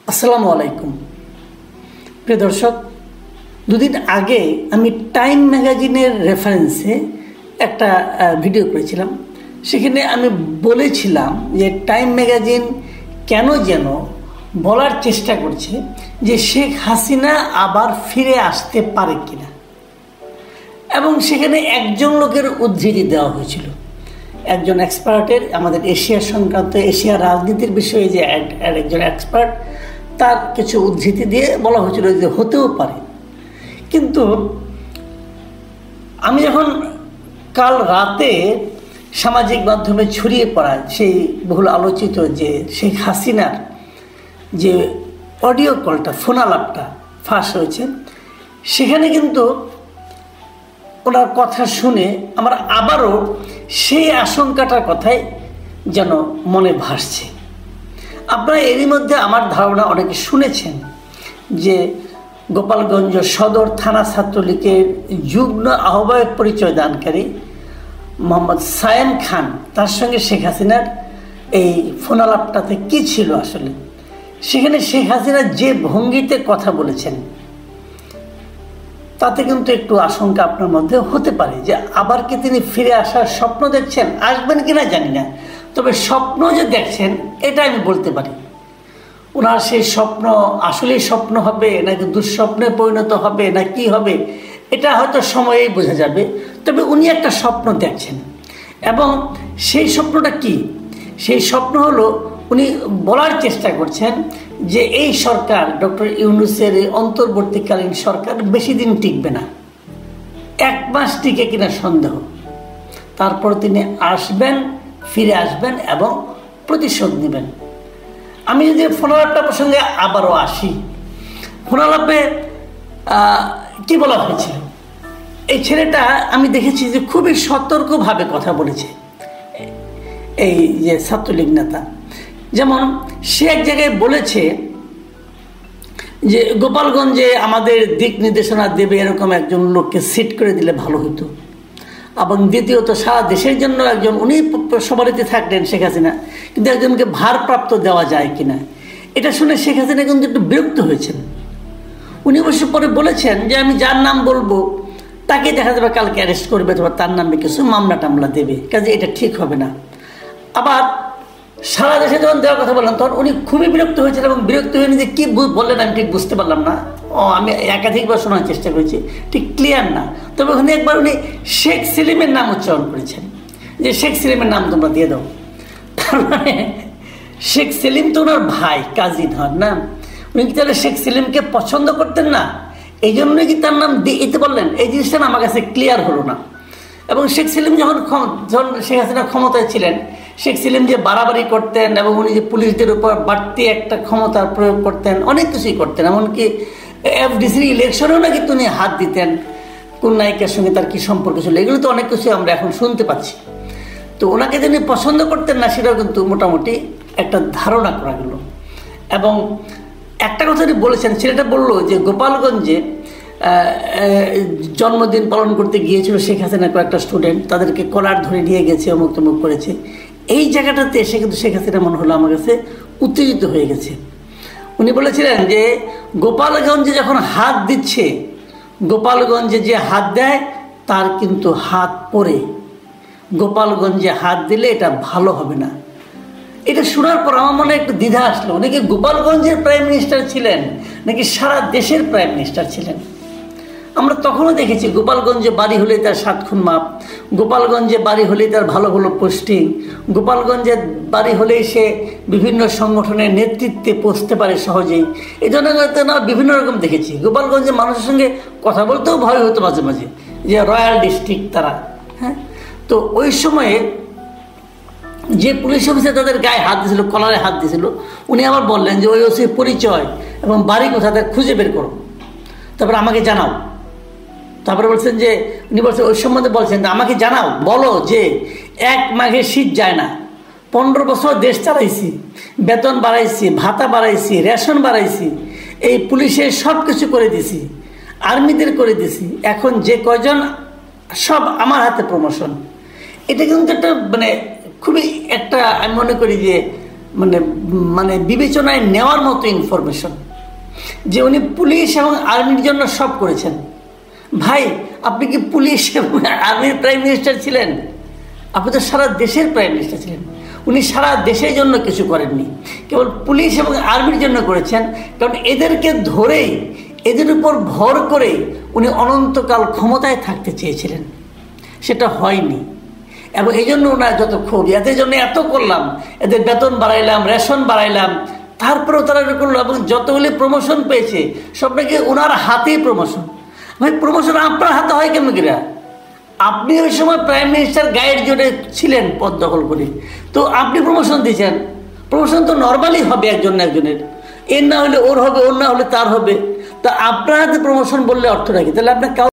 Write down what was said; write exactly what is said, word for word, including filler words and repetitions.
আসসালামু আলাইকুম প্রিয় দর্শক, দুদিন আগে আমি টাইম ম্যাগাজিনের রেফারেন্সে একটা ভিডিও করেছিলাম। সেখানে আমি বলেছিলাম যে টাইম ম্যাগাজিন কেন যেন বলার চেষ্টা করছে যে শেখ হাসিনা আবার ফিরে আসতে পারে কিনা, এবং সেখানে একজন লোকের উদ্ধৃতি দেওয়া হয়েছিল, একজন এক্সপার্টের, আমাদের এশিয়া সংক্রান্ত এশিয়া রাজনীতির বিষয়ে যে একজন এক্সপার্ট, তার কিছু উদ্ধৃতি দিয়ে বলা হয়েছিল যে হতেও পারে। কিন্তু আমি যখন কাল রাতে সামাজিক মাধ্যমে ছড়িয়ে পড়া সেই বহুল আলোচিত যে শেখ হাসিনার যে অডিও কলটা, ফোন আলাপটা ফাঁস হয়েছে, সেখানে কিন্তু ওনার কথা শুনে আমার আবারও সেই আশঙ্কাটার কথাই যেন মনে ভাসছে। আপনারা এরই মধ্যে আমার ধারণা অনেকে শুনেছেন যে গোপালগঞ্জ সদর থানা ছাত্রলীগের যুগ্ম আহ্বায়ক পরিচয় দানকারী মোহাম্মদ সায়েম খান, তার সঙ্গে শেখ হাসিনার এই ফোন আলাপটাতে কী ছিল আসলে। সেখানে শেখ হাসিনা যে ভঙ্গিতে কথা বলেছেন তাতে কিন্তু একটু আশঙ্কা আপনার মধ্যে হতে পারে যে আবার কি তিনি ফিরে আসার স্বপ্ন দেখছেন, আসবেন কিনা জানি না, তবে স্বপ্ন যে দেখছেন এটা আমি বলতে পারি। ওনার সেই স্বপ্ন আসলেই স্বপ্ন হবে নাকি দুঃস্বপ্নে পরিণত হবে না কি হবে, এটা হয়তো সময়েই বোঝা যাবে। তবে উনি একটা স্বপ্ন দেখছেন, এবং সেই স্বপ্নটা কি? সেই স্বপ্ন হলো উনি বলার চেষ্টা করছেন যে এই সরকার, ডক্টর ইউনূসের অন্তর্বর্তীকালীন সরকার বেশি দিন টিকবে না, এক মাস টিকে কিনা সন্দেহ। তারপর তিনি আসবেন, ফিরে আসবেন এবং প্রতিশোধ নেবেন। আমি যদি ফোনালাপটা প্রসঙ্গে আবারও আসি, ফোনালাপে কি বলা হয়েছিল, এই ছেলেটা আমি দেখেছি যে খুবই সতর্কভাবে কথা বলেছে, এই যে ছাত্রলীগ নেতা। যেমন সে এক জায়গায় বলেছে যে গোপালগঞ্জে আমাদের দিক নির্দেশনা দেবে এরকম একজন লোককে সিট করে দিলে ভালো হতো, এবং দ্বিতীয়ত সারা দেশের জন্য একজন, উনি সবারিতে থাকলেন শেখ হাসিনা, কিন্তু একজনকে ভারপ্রাপ্ত দেওয়া যায় কিনা। এটা শুনে শেখ হাসিনা কিন্তু একটু বিরক্ত হয়েছেন। উনি অবশ্য পরে বলেছেন যে আমি যার নাম বলবো তাকে দেখা যাবে কালকে অ্যারেস্ট করবে, অথবা তার নামে কিছু মামলা টামলা দেবে, কাজে এটা ঠিক হবে না। আবার সারা দেশে যখন দেওয়ার কথা বললাম তখন উনি খুবই বিরক্ত হয়েছেন, এবং বিরক্ত হয়ে যে কী বললেন আমি ঠিক বুঝতে পারলাম না। ও আমি একাধিকবার শোনার চেষ্টা করেছি, ঠিক ক্লিয়ার না। তবে ওখানে একবার উনি শেখ সেলিমের নাম উচ্চারণ করেছেন যে শেখ সেলিমের নাম তোমরা দিয়ে দাও। তার মানে শেখ সেলিম তো ওনার ভাই, কাজিন হন না, উনি কি তাহলে শেখ সেলিমকে পছন্দ করতেন না, এই জন্যই কি তার নাম দিতে বললেন? এই জিনিসটা না আমার কাছে ক্লিয়ার হলো না। এবং শেখ সেলিম যখন যখন শেখ হাসিনা ক্ষমতায় ছিলেন, শেখ সেলিম যে বাড়াবাড়ি করতেন এবং উনি যে পুলিশদের উপর বাড়তি একটা ক্ষমতার প্রয়োগ করতেন, অনেক কিছুই করতেন, এমনকি এফডিসির ইলেকশনেও নাকি তিনি হাত দিতেন, কোন নায়িকার সঙ্গে তার কী সম্পর্ক ছিল, এগুলো তো অনেক কিছু আমরা এখন শুনতে পাচ্ছি। তো ওনাকে যিনি পছন্দ করতেন না সেটাও কিন্তু মোটামুটি একটা ধারণা করা গেল। এবং একটা কথা উনি বলেছেন, ছেলেটা বললো যে গোপালগঞ্জে জন্মদিন পালন করতে গিয়েছিল শেখ হাসিনা কয়েকটা স্টুডেন্ট, তাদেরকে কলার ধরে নিয়ে গেছে, অমুক তমুক করেছে। এই জায়গাটাতে এসে কিন্তু শেখ হাসিনা মনে হলো আমার কাছে উত্তেজিত হয়ে গেছে। উনি বলেছিলেন যে গোপালগঞ্জে যখন হাত দিচ্ছে, গোপালগঞ্জে যে হাত দেয় তার কিন্তু হাত পড়ে, গোপালগঞ্জে হাত দিলে এটা ভালো হবে না। এটা শোনার পর আমার মনে একটু দ্বিধা আসলো, উনি কি গোপালগঞ্জের প্রাইম মিনিস্টার ছিলেন নাকি সারা দেশের প্রাইম মিনিস্টার ছিলেন? আমরা তখনও দেখেছি গোপালগঞ্জে বাড়ি হলেই তার সাত খুন মাপ, গোপালগঞ্জে বাড়ি হলেই তার ভালো ভালো পোস্টিং, গোপালগঞ্জের বাড়ি হলেই সে বিভিন্ন সংগঠনের নেতৃত্বে পৌঁছতে পারে সহজেই। এই ধরনের বিভিন্ন রকম দেখেছি। গোপালগঞ্জের মানুষের সঙ্গে কথা বলতেও ভয় হতো মাঝে মাঝে, যে রয়্যাল ডিস্ট্রিক্ট তারা। হ্যাঁ, তো ওই সময়ে যে পুলিশ অফিসার তাদের গায়ে হাত দিয়েছিল, কলারে হাত দিয়েছিল, উনি আবার বললেন যে ওই ওসির পরিচয় এবং বাড়ি কোথায় তাদের খুঁজে বের করো, তারপরে আমাকে জানাও। তারপরে বলছেন যে উনি বলছেন ওই সম্বন্ধে বলছেন আমাকে জানাও, বলো যে এক মাঘে শীত যায় না, পনেরো বছর দেশ চালাইছি, বেতন বাড়াইছি, ভাতা বাড়াইছি, রেশন বাড়াইছি, এই পুলিশের সব কিছু করে দিছি, আর্মিদের করে দিছি, এখন যে কয়জন সব আমার হাতে প্রমোশন। এটা কিন্তু একটা মানে খুবই একটা আমি মনে করি যে মানে মানে বিবেচনায় নেওয়ার মতো ইনফরমেশন যে উনি পুলিশ এবং আর্মির জন্য সব করেছেন। ভাই, আপনি কি পুলিশ এবং আর্মির প্রাইম মিনিস্টার ছিলেন? আপনি তো সারা দেশের প্রাইম মিনিস্টার ছিলেন। উনি সারা দেশের জন্য কিছু করেননি, কেবল পুলিশ এবং আর্মির জন্য করেছেন। কারণ এদেরকে ধরেই, এদের উপর ভর করে উনি অনন্তকাল ক্ষমতায় থাকতে চেয়েছিলেন, সেটা হয়নি। এবং এই জন্য ওনার যত ক্ষোভ, এদের জন্য এত করলাম, এদের বেতন বাড়াইলাম, রেশন বাড়াইলাম, তারপরেও তারা করলো। এবং যতগুলি প্রমোশন পেয়েছে সব নাকি ওনার হাতেই প্রমোশন। ভাই, প্রমোশন আপনার হাতে হয় কেমন কিনা? আপনি ওই সময় প্রাইম মিনিস্টার গাইড জোটে ছিলেন পদ দখল করে, তো আপনি প্রমোশন দিয়েছেন। প্রমোশন তো নর্মালি হবে একজন না একজনের, এর না হলে ওর হবে, ওর না হলে তার হবে। তা আপনার হাতে প্রমোশন বললে অর্থ রাখি, তাহলে আপনার